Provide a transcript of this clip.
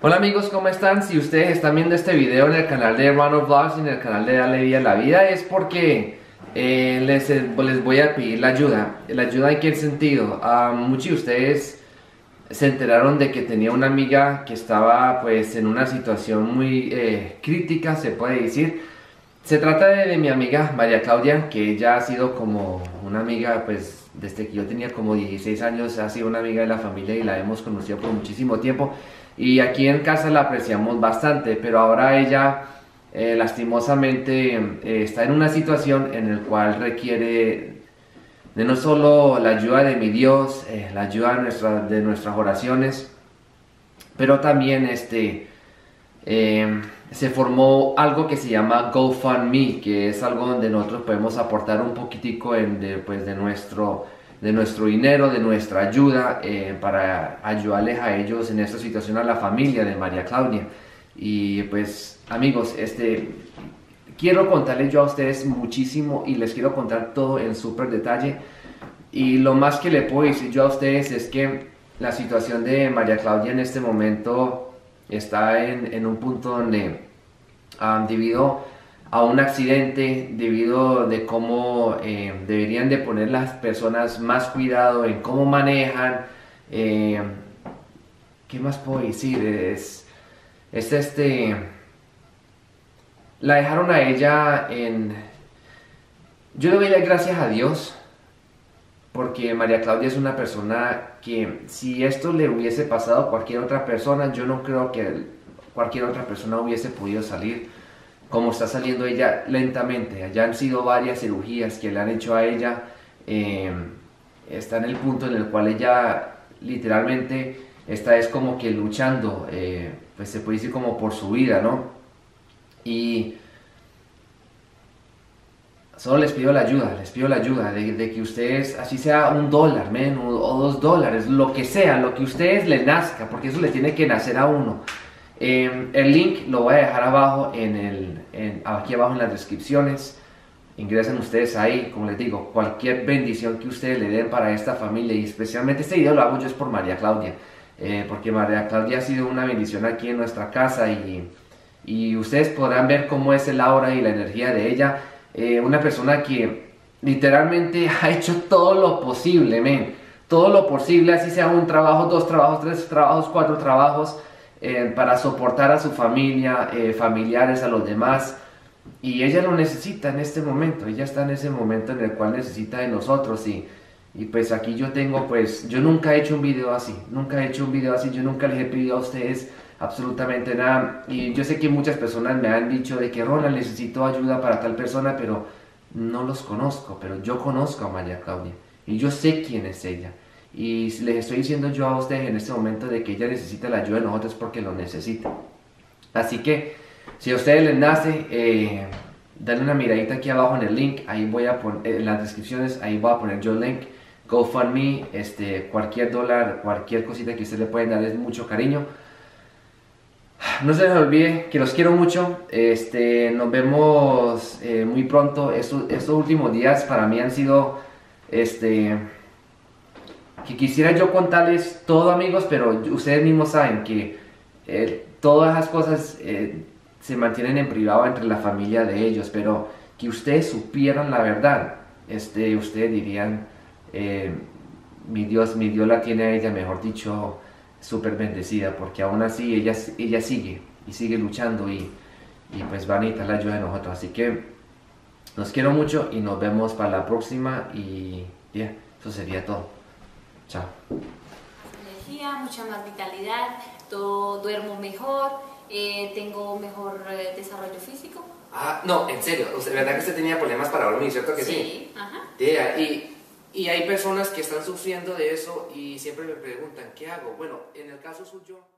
Hola amigos, ¿cómo están? Si ustedes están viendo este video en el canal de Ronald Vlogs y en el canal de Dale Vida a la Vida, es porque les voy a pedir la ayuda. ¿La ayuda en qué sentido? Muchos de ustedes se enteraron de que tenía una amiga que estaba pues en una situación muy crítica, se puede decir. Se trata de mi amiga María Claudia, que ella ha sido como una amiga pues desde que yo tenía como 16 años, ha sido una amiga de la familia y la hemos conocido por muchísimo tiempo. Y aquí en casa la apreciamos bastante, pero ahora ella lastimosamente está en una situación en la cual requiere de no solo la ayuda de mi Dios, la ayuda de nuestras oraciones, pero también se formó algo que se llama GoFundMe, que es algo donde nosotros podemos aportar un poquitico de nuestro dinero, de nuestra ayuda, para ayudarles a ellos en esta situación, a la familia de María Claudia. Y pues amigos, quiero contarles yo a ustedes muchísimo y les quiero contar todo en súper detalle. Y lo más que le puedo decir yo a ustedes es que la situación de María Claudia en este momento está en un punto donde debido a un accidente, debido de cómo deberían de poner las personas más cuidado en cómo manejan, ¿qué más puedo decir? La dejaron a ella yo le doy las gracias a Dios porque María Claudia es una persona que si esto le hubiese pasado a cualquier otra persona, yo no creo que cualquier otra persona hubiese podido salir como está saliendo ella lentamente. Ya han sido varias cirugías que le han hecho a ella. Está en el punto en el cual ella literalmente está es como que luchando, pues se puede decir como por su vida, ¿no? Y solo les pido la ayuda de que ustedes, así sea $1, o $2, lo que sea, lo que a ustedes les nazca, porque eso le tiene que nacer a uno. El link lo voy a dejar abajo, aquí abajo en las descripciones. Ingresen ustedes ahí, como les digo, cualquier bendición que ustedes le den para esta familia, y especialmente este video lo hago yo es por María Claudia, porque María Claudia ha sido una bendición aquí en nuestra casa y ustedes podrán ver cómo es el aura y la energía de ella. Una persona que literalmente ha hecho todo lo posible, todo lo posible, así sea un trabajo, 2 trabajos, 3 trabajos, 4 trabajos, para soportar a su familia, familiares, a los demás. Y ella lo necesita en este momento, ella está en ese momento en el cual necesita de nosotros. Y pues aquí yo tengo, pues yo nunca he hecho un video así, yo nunca les he pedido a ustedes absolutamente nada. Y yo sé que muchas personas me han dicho de que Ronald, necesito ayuda para tal persona, pero no los conozco, pero yo conozco a María Claudia y yo sé quién es ella. Y les estoy diciendo yo a ustedes en este momento de que ella necesita la ayuda de nosotros porque lo necesita. Así que si a ustedes les nace, dale una miradita aquí abajo en el link, ahí voy a poner, en las descripciones, ahí voy a poner yo el link. GoFundMe, cualquier dólar, cualquier cosita que ustedes le pueden dar es mucho cariño. No se les olvide que los quiero mucho. Nos vemos muy pronto. Estos últimos días para mí han sido que quisiera yo contarles todo, amigos, pero ustedes mismos saben que todas esas cosas se mantienen en privado entre la familia de ellos, pero que ustedes supieran la verdad, ustedes dirían, mi Dios la tiene a ella, mejor dicho, súper bendecida, porque aún así ella sigue y sigue luchando y pues va a necesitar la ayuda de nosotros. Así que los quiero mucho y nos vemos para la próxima y ya, eso sería todo. Chao. Energía, mucha más vitalidad, duermo mejor, tengo mejor desarrollo físico. Ah, no, en serio, ¿verdad que usted tenía problemas para dormir, cierto que sí? Sí, ajá. Yeah, y hay personas que están sufriendo de eso y siempre me preguntan, ¿qué hago? Bueno, en el caso suyo...